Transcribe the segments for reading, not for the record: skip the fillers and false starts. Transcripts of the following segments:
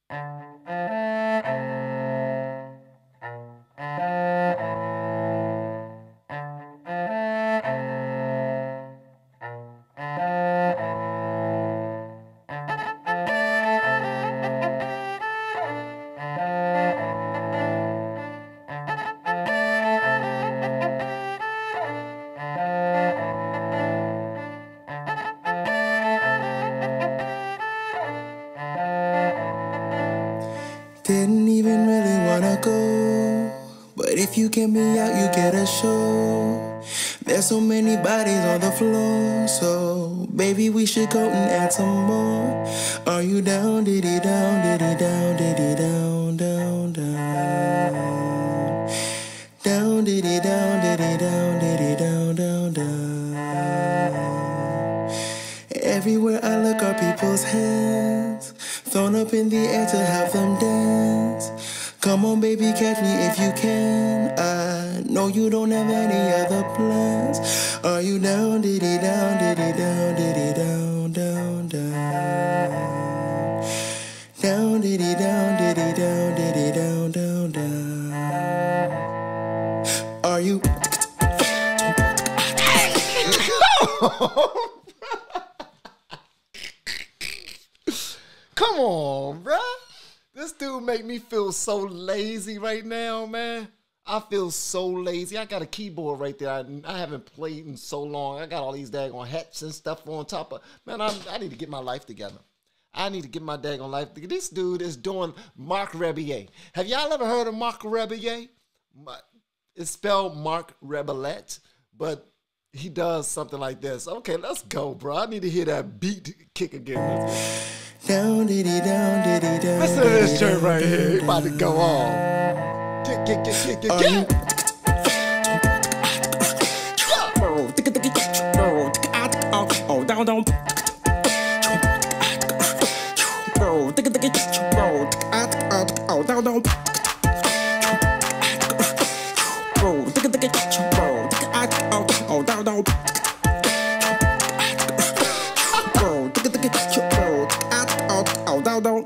Didn't even really wanna go, but if you get me out, you get a show. There's so many bodies on the floor, so baby, we should go and add some more. Are you down, diddy down, diddy down, diddy down, down, down? Down, diddy down, diddy down, diddy down, down, down. Everywhere I look are people's hands, thrown up in the air to have them dance. Come on, baby, catch me if you can. I know you don't have any other plans. Are you down, diddy down, diddy down, diddy down, down, down? Down, diddy down, diddy down, diddy down, down, down. Are you? Come on, bruh. This dude make me feel so lazy right now, man. I feel so lazy. I got a keyboard right there. I haven't played in so long. I got all these daggone hats and stuff on top of. Man, I need to get my life together. I need to get my daggone life together. This dude is doing Marc Rebillet. Have y'all ever heard of Marc Rebillet? It's spelled Marc Rebillet, but he does something like this. Okay, let's go, bro. I need to hear that beat kick again. Down, diddy down, diddy down. Listen to this shirt right here. He about to go on. Kick, kick, kick, kick, kick, kick. Oh, down, down. Oh, down, down. Oh, down, down. Oh, down, down.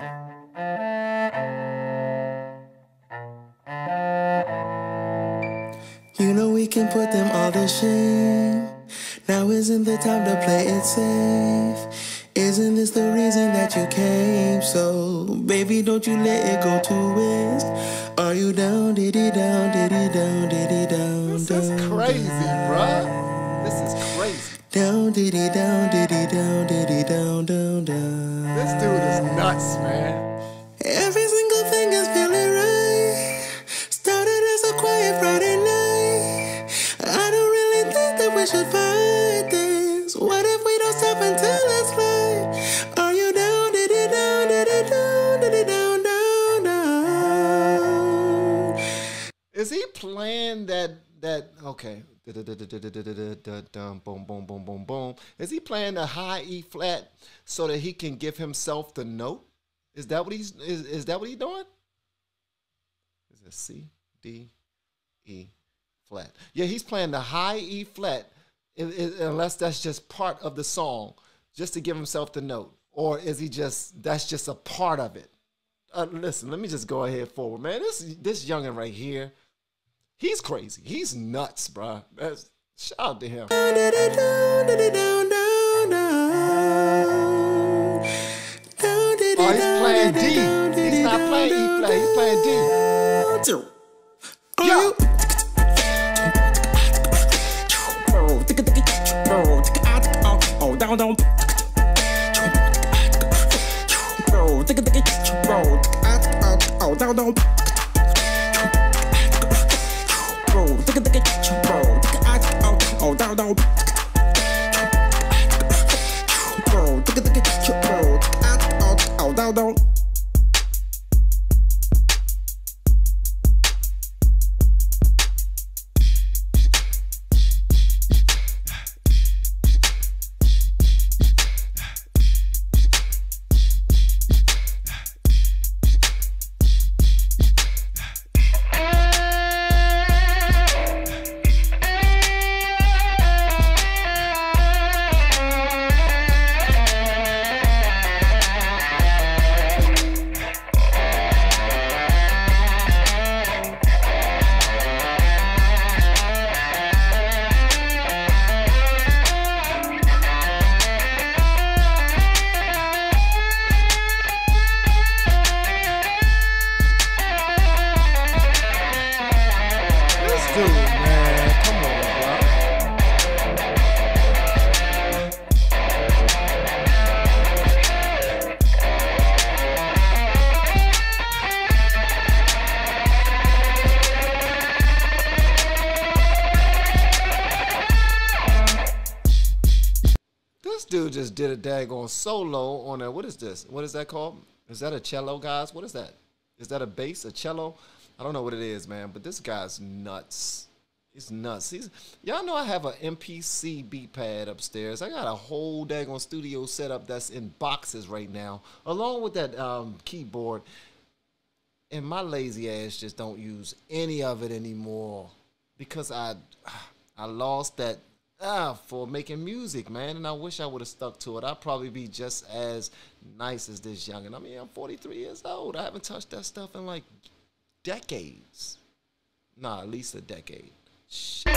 You know we can put them all to shame. Now isn't the time to play it safe? Isn't this the reason that you came? So, baby, don't you let it go to waste. Are you down, diddy down, diddy down, diddy down, This down? is crazy, bruh. This is crazy. Down, diddy down, diddy down, diddy down, down, down. This dude is nuts, man. Every single thing is feeling right. Started as a quiet Friday night. I don't really think that we should fight this. What if we don't stop until it's right? Are you down, diddy down, diddy down, diddy down, down, down? Is he playing that okay. Boom, boom, boom, boom, boom. Is he playing the high E flat so that he can give himself the note? Is that what he's is that what he's doing? Is it C, D, E flat? Yeah, he's playing the high E flat, unless that's just part of the song, just to give himself the note. Or is he that's just a part of it? Listen, let me just go ahead forward, man. This youngin' right here, he's crazy. He's nuts, bro. Shout out to him. Oh, he's playing D. He's not playing E flat. He's playing D. Yeah. Oh, down, down. Oh, down, down. Oh, down, down. Oh, down, down. just did a daggone solo on a, what is this? What is that called? Is that a cello, guys? What is that? Is that a bass, a cello? I don't know what it is, man, but this guy's nuts. He's nuts. Y'all know I have an MPC beat pad upstairs. I got a whole daggone studio setup that's in boxes right now, along with that keyboard. And my lazy ass just don't use any of it anymore because I lost that for making music, man. And I wish I would have stuck to it. I'd probably be just as nice as this youngin'. I mean, I'm 43 years old. I haven't touched that stuff in like decades. Nah, at least a decade. Shit.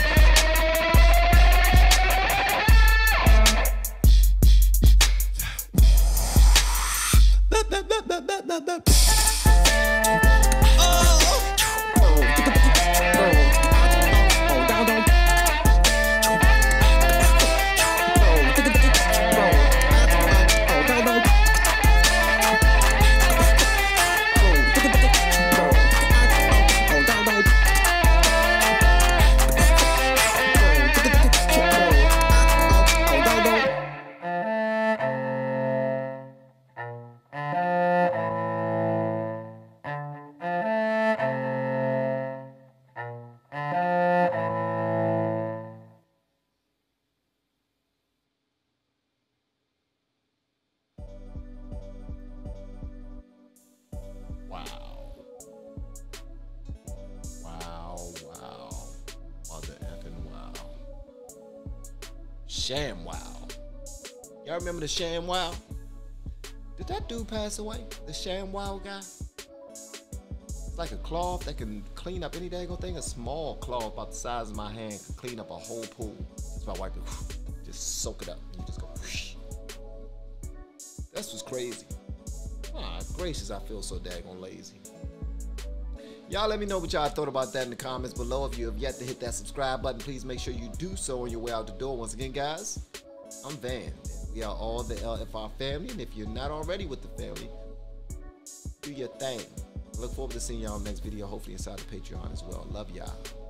ShamWow. Y'all remember the ShamWow? Did that dude pass away? The ShamWow guy? It's like a cloth that can clean up any daggone thing. A small cloth about the size of my hand can clean up a whole pool. That's my wife just soak it up. And you just go whoosh. That's what's crazy. Ah, gracious, I feel so daggone lazy. Y'all let me know what y'all thought about that in the comments below. If you have yet to hit that subscribe button, please make sure you do so on your way out the door. Once again, guys, I'm Van, and we are all the LFR family. And if you're not already with the family, do your thing. I look forward to seeing y'all next video, hopefully inside the Patreon as well. Love y'all.